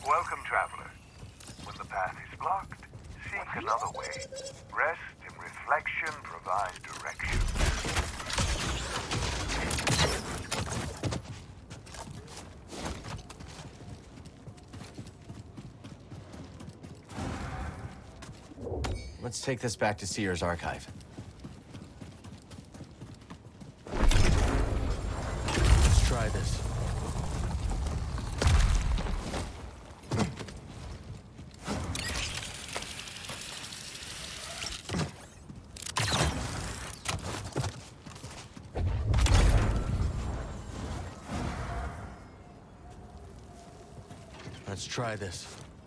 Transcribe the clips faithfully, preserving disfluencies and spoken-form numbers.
Welcome, traveler. When the path is blocked, seek another way. Rest and reflection provide direction. Let's take this back to Seer's archive. Let's try this. Let's try this.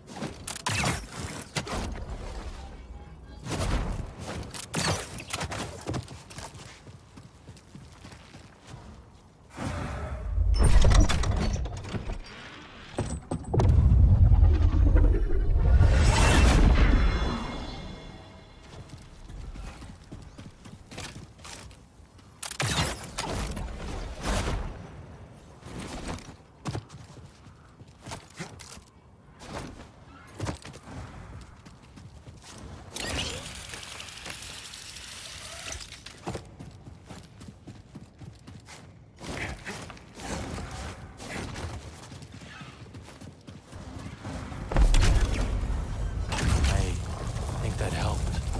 That helped.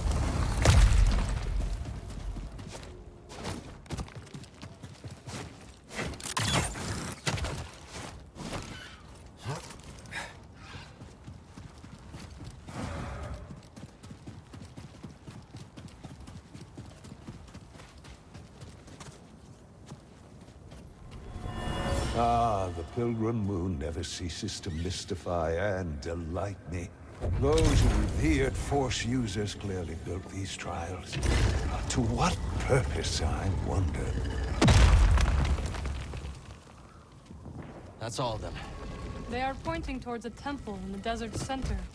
Ah, the pilgrim moon never ceases to mystify and delight me. Those revered Force users clearly built these trials. To what purpose, I wonder? That's all of them. They are pointing towards a temple in the desert center.